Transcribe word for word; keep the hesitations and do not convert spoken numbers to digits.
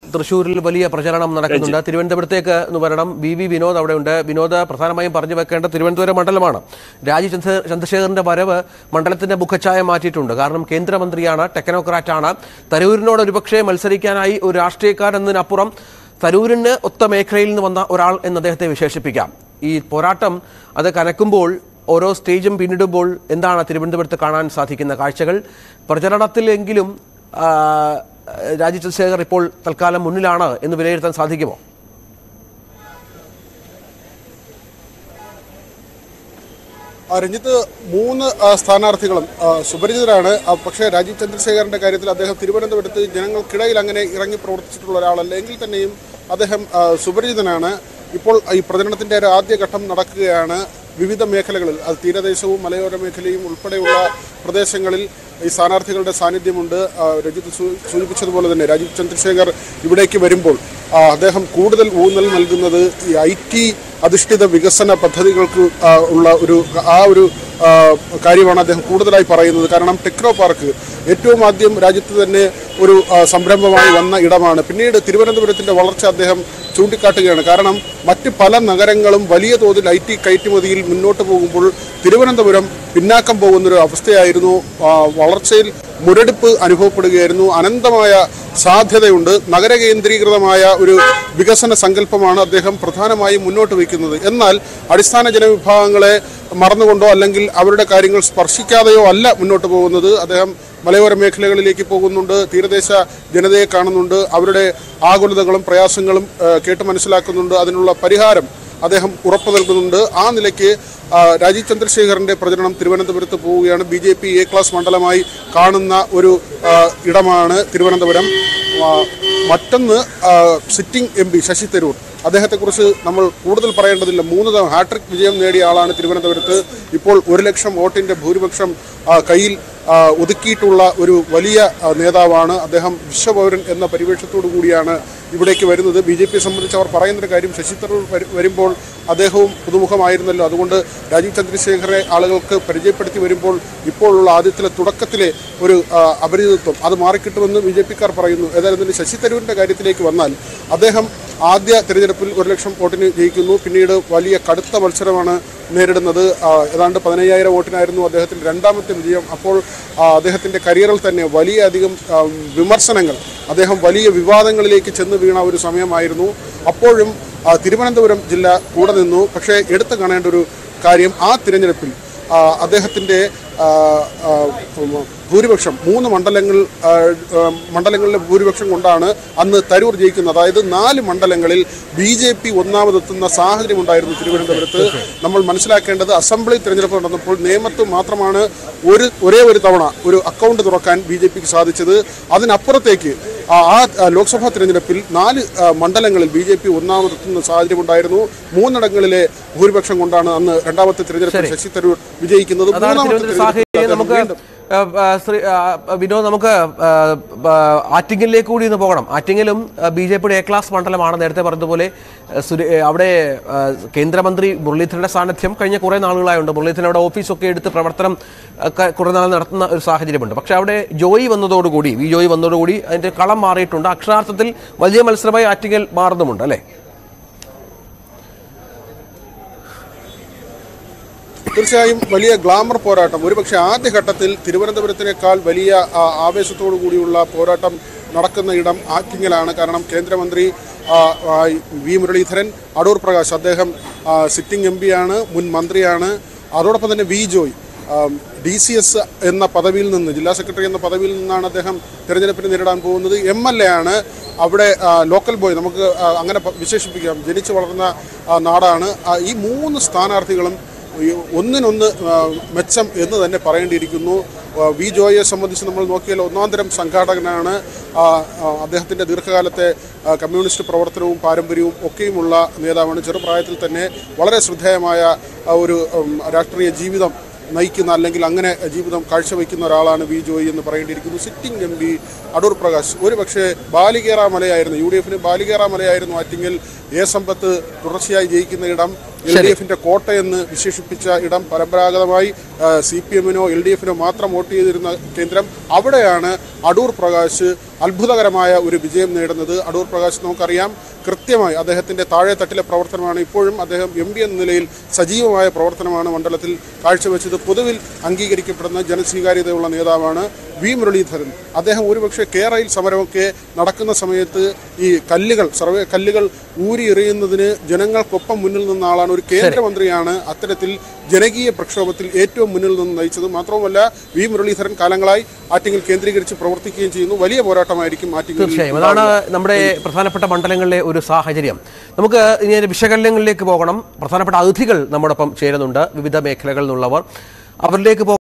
തൃശ്ശൂരിൽ വലിയ പ്രചരണം നടക്കുന്നുണ്ട്. തിരുവനന്തപുരത്തേക്ക് എന്ന് പറയണം. വി വി വിനോദ് അവിടെയുണ്ട്. വിനോദ്, പ്രധാനമായും പറഞ്ഞു വെക്കേണ്ട തിരുവനന്തപുരം മണ്ഡലമാണ്. രാജീവ് ചന്ദ്ര ചന്ദ്രശേഖറിന്റെ വരവ് മണ്ഡലത്തിന്റെ മുഖച്ഛായ മാറ്റിയിട്ടുണ്ട്. കാരണം കേന്ദ്രമന്ത്രിയാണ്, ടെക്നോക്രാറ്റാണ്. തരൂരിനോട് ഒരുപക്ഷെ മത്സരിക്കാനായി ഒരു രാഷ്ട്രീയക്കാരെന്നതിനപ്പുറം തരൂരിന് ഒത്ത മേഖലയിൽ നിന്ന് വന്ന ഒരാൾ എന്ന് അദ്ദേഹത്തെ വിശേഷിപ്പിക്കാം. ഈ പോരാട്ടം അത് കനക്കുമ്പോൾ, ഓരോ സ്റ്റേജും പിന്നിടുമ്പോൾ എന്താണ് തിരുവനന്തപുരത്ത് കാണാൻ സാധിക്കുന്ന കാഴ്ചകൾ? പ്രചരണത്തിലെങ്കിലും രാജീവ് ചന്ദ്രശേഖർ ഇപ്പോൾ തൽക്കാലം മുന്നിലാണ് എന്ന് വിലയിരുത്താൻ സാധിക്കുമോ? രഞ്ജിത്ത്, മൂന്ന് സ്ഥാനാർത്ഥികളും സുപരിചിതരാണ്. പക്ഷേ രാജീവ് ചന്ദ്രശേഖറിന്റെ കാര്യത്തിൽ അദ്ദേഹം തിരുവനന്തപുരത്ത് ജനങ്ങൾക്കിടയിൽ അങ്ങനെ ഇറങ്ങി പ്രവർത്തിച്ചിട്ടുള്ള ഒരാളല്ല. എങ്കിൽ തന്നെയും അദ്ദേഹം സുപരിചിതനാണ്. ഇപ്പോൾ ഈ പ്രചരണത്തിന്റെ ഒരു ആദ്യഘട്ടം നടക്കുകയാണ്. വിവിധ മേഖലകളിൽ, അത് തീരദേശവും മലയോര മേഖലയും ഉൾപ്പെടെയുള്ള പ്രദേശങ്ങളിൽ ഈ സ്ഥാനാർത്ഥികളുടെ സാന്നിധ്യമുണ്ട്. രഞ്ജിത്ത് സൂചിപ്പിച്ചതുപോലെ തന്നെ രാജീവ് ചന്ദ്രശേഖർ ഇവിടേക്ക് വരുമ്പോൾ അദ്ദേഹം കൂടുതൽ ഊന്നൽ നൽകുന്നത് ഈ ഐ ടി അധിഷ്ഠിത വികസന പദ്ധതികൾക്ക് ഉള്ള ഒരു ആ ഒരു കാര്യമാണ് അദ്ദേഹം കൂടുതലായി പറയുന്നത്. കാരണം ടെക്നോ പാർക്ക് ഏറ്റവും ആദ്യം രാജ്യത്ത് തന്നെ ഒരു സംരംഭമായി വന്ന ഇടമാണ്. പിന്നീട് തിരുവനന്തപുരത്തിൻ്റെ വളർച്ച അദ്ദേഹം ചൂണ്ടിക്കാട്ടുകയാണ്. കാരണം മറ്റ് പല നഗരങ്ങളും വലിയ തോതിൽ ഐ ടി കയറ്റുമതിയിൽ മുന്നോട്ട് പോകുമ്പോൾ തിരുവനന്തപുരം പിന്നാക്കം പോകുന്നൊരു അവസ്ഥയായിരുന്നു. വളർച്ചയിൽ മുരടിപ്പ് അനുഭവപ്പെടുകയായിരുന്നു. അനന്തമായ സാധ്യതയുണ്ട്. നഗര കേന്ദ്രീകൃതമായ ഒരു വികസന സങ്കല്പമാണ് അദ്ദേഹം പ്രധാനമായും മുന്നോട്ട് വയ്ക്കുന്നത്. എന്നാൽ അടിസ്ഥാന ജനവിഭാഗങ്ങളെ മറന്നുകൊണ്ടോ അല്ലെങ്കിൽ അവരുടെ കാര്യങ്ങൾ സ്പർശിക്കാതെയോ അല്ല മുന്നോട്ട് പോകുന്നത്. അദ്ദേഹം മലയോര മേഖലകളിലേക്ക് പോകുന്നുണ്ട്, തീരദേശ ജനതയെ കാണുന്നുണ്ട്, അവരുടെ ആകുലതകളും പ്രയാസങ്ങളും കേട്ട് മനസ്സിലാക്കുന്നുണ്ട്, അതിനുള്ള പരിഹാരം അദ്ദേഹം ഉറപ്പു നൽകുന്നുണ്ട്. ആ നിലയ്ക്ക് രാജീവ് ചന്ദ്രശേഖറിന്റെ പ്രചരണം തിരുവനന്തപുരത്ത് പോവുകയാണ്. B J P A class മണ്ഡലമായി കാണുന്ന ഒരു ഇടമാണ് തിരുവനന്തപുരം. മറ്റൊന്ന് sitting M P Shashi Tharoor. അദ്ദേഹത്തെക്കുറിച്ച് നമ്മൾ കൂടുതൽ പറയേണ്ടതില്ല. മൂന്ന് തവണ ഹാട്രിക് വിജയം നേടിയ ആളാണ് തിരുവനന്തപുരത്ത്. ഇപ്പോൾ ഒരു ലക്ഷം വോട്ടിൻ്റെ ഭൂരിപക്ഷം കയ്യിൽ ഒതുക്കിയിട്ടുള്ള ഒരു വലിയ നേതാവാണ് അദ്ദേഹം. വിശ്വപൗരൻ എന്ന പരിവേഷത്തോടു കൂടിയാണ് ഇവിടേക്ക് വരുന്നത്. ബി ജെ പിയെ സംബന്ധിച്ച് അവർ പറയുന്നൊരു കാര്യം, ശശി തരൂർ വരുമ്പോൾ അദ്ദേഹവും പുതുമുഖമായിരുന്നല്ലോ, അതുകൊണ്ട് രാജീവ് ചന്ദ്രശേഖറെ ആളുകൾക്ക് പരിചയപ്പെടുത്തി വരുമ്പോൾ ഇപ്പോഴുള്ള ആദ്യത്തിലെ തുടക്കത്തിലെ ഒരു അപരിചിതത്വം അത് മാറിക്കിട്ടുമെന്ന് ബി ജെ പിക്കാർ പറയുന്നു. ഏതായാലും തന്നെ ശശി തരൂരിൻ്റെ കാര്യത്തിലേക്ക് വന്നാൽ, അദ്ദേഹം ആദ്യ തിരഞ്ഞെടുപ്പിൽ ഒരു ലക്ഷം വോട്ടിന് ജയിക്കുന്നു. പിന്നീട് വലിയ കടുത്ത മത്സരമാണ് നേരിടുന്നത്. ഏതാണ്ട് പതിനയ്യായിരം വോട്ടിനായിരുന്നു അദ്ദേഹത്തിൻ്റെ രണ്ടാമത്തെ വിജയം. അപ്പോൾ അദ്ദേഹത്തിൻ്റെ കരിയറിൽ തന്നെ വലിയ അധികം വിമർശനങ്ങൾ, അദ്ദേഹം വലിയ വിവാദങ്ങളിലേക്ക് ചെന്ന് വീണ ഒരു സമയമായിരുന്നു. അപ്പോഴും തിരുവനന്തപുരം ജില്ല കൂടെ നിന്നു. പക്ഷേ എടുത്തു കാണേണ്ട ഒരു കാര്യം, ആ തിരഞ്ഞെടുപ്പിൽ അദ്ദേഹത്തിൻ്റെ ഭൂരിപക്ഷം മൂന്ന് മണ്ഡലങ്ങൾ മണ്ഡലങ്ങളിലെ ഭൂരിപക്ഷം കൊണ്ടാണ് അന്ന് തരൂർ ജയിക്കുന്നത്. അതായത് നാല് മണ്ഡലങ്ങളിൽ ബി ജെ പി ഒന്നാമതെത്തുന്ന സാഹചര്യം ഉണ്ടായിരുന്നു തിരുവനന്തപുരത്ത്. നമ്മൾ മനസ്സിലാക്കേണ്ടത്, അസംബ്ലി തിരഞ്ഞെടുപ്പ് നടന്നപ്പോൾ നേമത്ത് മാത്രമാണ് ഒരു ഒരേ ഒരു തവണ ഒരു അക്കൗണ്ട് തുറക്കാൻ ബി ജെ പിക്ക് സാധിച്ചത്. അതിനപ്പുറത്തേക്ക് ആ ലോക്സഭാ തിരഞ്ഞെടുപ്പിൽ നാല് മണ്ഡലങ്ങളിൽ ബി ജെ പി ഒന്നാമതെത്തുന്ന സാഹചര്യം ഉണ്ടായിരുന്നു. മൂന്നിടങ്ങളിലെ ഭൂരിപക്ഷം കൊണ്ടാണ് അന്ന് രണ്ടാമത്തെ തിരഞ്ഞെടുപ്പിൽ ശശി തരൂർ വിജയിക്കുന്നത്. വിനോദ്, നമുക്ക് ആറ്റിങ്ങലിലേക്ക് കൂടി ഒന്ന് പോകണം. ആറ്റിങ്ങലും ബി ജെ പിയുടെ എ ക്ലാസ് മണ്ഡലമാണ്. നേരത്തെ പറഞ്ഞതുപോലെ അവിടെ കേന്ദ്രമന്ത്രി മുരളീധരന്റെ സാന്നിധ്യം കഴിഞ്ഞ കുറേ നാളുകളായുണ്ട്. മുരളീധരൻ അവിടെ ഓഫീസൊക്കെ എടുത്ത് പ്രവർത്തനം കുറേ നാൾ നടത്തുന്ന ഒരു സാഹചര്യമുണ്ട്. പക്ഷെ അവിടെ ജോയി വന്നതോടുകൂടി വി ജോയി വന്നതോടുകൂടി അതിന്റെ കളം മാറിയിട്ടുണ്ട്. അക്ഷരാർത്ഥത്തിൽ വലിയ മത്സരമായി ആറ്റിങ്ങൽ മാറുന്നുമുണ്ട്, അല്ലേ? തീർച്ചയായും വലിയ ഗ്ലാമർ പോരാട്ടം. ഒരുപക്ഷെ ആദ്യഘട്ടത്തിൽ തിരുവനന്തപുരത്തിനേക്കാൾ വലിയ ആവേശത്തോടു കൂടിയുള്ള പോരാട്ടം നടക്കുന്ന ഇടം ആറ്റിങ്ങലാണ്. കാരണം കേന്ദ്രമന്ത്രി വി മുരളീധരൻ, അടൂർ പ്രകാശ്, അദ്ദേഹം സിറ്റിംഗ് എം പിയാണ്, മുൻ മന്ത്രിയാണ്. അതോടൊപ്പം തന്നെ V Joy D C S എന്ന പദവിയിൽ നിന്ന്, ജില്ലാ സെക്രട്ടറി എന്ന പദവിയിൽ നിന്നാണ് അദ്ദേഹം തിരഞ്ഞെടുപ്പിന് നേരിടാൻ പോകുന്നത്. എം എൽ എ ആണ്, അവിടെ ലോക്കൽ ബോയ് നമുക്ക് അങ്ങനെ വിശേഷിപ്പിക്കാം, ജനിച്ചു വളർന്ന നാടാണ്. ഈ മൂന്ന് സ്ഥാനാർത്ഥികളും ഒന്നിനൊന്ന് മെച്ചം എന്ന് തന്നെ പറയേണ്ടിയിരിക്കുന്നു. വി ജോയെ സംബന്ധിച്ച് നമ്മൾ നോക്കിയാൽ ഒന്നാന്തരം സംഘാടകനാണ്. അദ്ദേഹത്തിൻ്റെ ദീർഘകാലത്തെ കമ്മ്യൂണിസ്റ്റ് പ്രവർത്തനവും പാരമ്പര്യവും ഒക്കെയുമുള്ള നേതാവാണ്. ചെറുപ്രായത്തിൽ തന്നെ വളരെ ശ്രദ്ധേയമായ ഒരു രാഷ്ട്രീയ ജീവിതം നയിക്കുന്ന, അല്ലെങ്കിൽ അങ്ങനെ ജീവിതം കാഴ്ചവെക്കുന്ന ഒരാളാണ് വി ജോയി എന്ന് പറയേണ്ടിയിരിക്കുന്നു. Sitting M P Adoor Prakash ഒരു പക്ഷേ ബാലികേറ മലയായിരുന്നു, യു ഡി എഫിന് ബാലികേറ മലയായിരുന്നു ആറ്റിങ്ങൽ. എ സമ്പത്ത് തുടർച്ചയായി ജയിക്കുന്ന ഇടം. എൽ ഡി എഫിന്റെ കോട്ടയെന്ന് വിശേഷിപ്പിച്ച ഇടം പരമ്പരാഗതമായി സി പി എമ്മിനോ എൽ ഡി എഫിനോ മാത്രം വോട്ട് ചെയ്തിരുന്ന കേന്ദ്രം. അവിടെയാണ് അടൂർ പ്രകാശ് അത്ഭുതകരമായ ഒരു വിജയം നേടുന്നത്. അടൂർ പ്രകാശ് നമുക്കറിയാം, കൃത്യമായി അദ്ദേഹത്തിന്റെ താഴെത്തട്ടിലെ പ്രവർത്തനമാണ്. ഇപ്പോഴും അദ്ദേഹം എം പി എന്ന നിലയിൽ സജീവമായ പ്രവർത്തനമാണ് മണ്ഡലത്തിൽ കാഴ്ചവെച്ചത്. പൊതുവിൽ അംഗീകരിക്കപ്പെടുന്ന ജനസ്വീകാര്യതയുള്ള നേതാവാണ് വി മുരളീധരൻ. അദ്ദേഹം ഒരുപക്ഷെ കേരളയിൽ സമരമൊക്കെ നടക്കുന്ന സമയത്ത് ഈ കല്ലുകൾ സർവേ കല്ലുകൾ ഊരി എറിയുന്നതിന് ജനങ്ങൾക്കൊപ്പം മുന്നിൽ നിന്ന ആളാണ്. ഒരു കേന്ദ്രമന്ത്രിയാണ് അത്തരത്തിൽ ജനകീയ പ്രക്ഷോഭത്തിൽ ഏറ്റവും മുന്നിൽ നിന്ന് നയിച്ചത്. മാത്രവുമല്ല, വി മുരളീധരൻ കാലങ്ങളായി ആറ്റിങ്ങൽ കേന്ദ്രീകരിച്ച് പ്രവർത്തിക്കുകയും ചെയ്യുന്നു. വലിയ പോരാട്ടമായിരിക്കും ആറ്റിങ്ങൽ. തീർച്ചയായും അതാണ് നമ്മുടെ പ്രധാനപ്പെട്ട മണ്ഡലങ്ങളിലെ ഒരു സാഹചര്യം. നമുക്ക് ഇനി വിശകലനങ്ങളിലേക്ക് പോകണം. പ്രധാനപ്പെട്ട അതിഥികൾ നമ്മോടൊപ്പം ചേരുന്നുണ്ട്, വിവിധ മേഖലകളിൽ നിന്നുള്ളവർ. അവരിലേക്ക്